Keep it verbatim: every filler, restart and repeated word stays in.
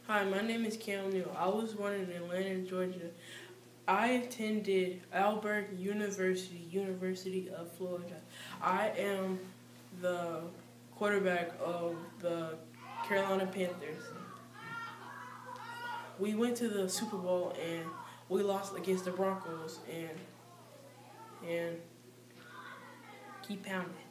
Hi, my name is Cam Newell. I was born in Atlanta, Georgia. I attended Albert University, University of Florida. I am the quarterback of the Carolina Panthers. We went to the Super Bowl and we lost against the Broncos, and and keep pounding.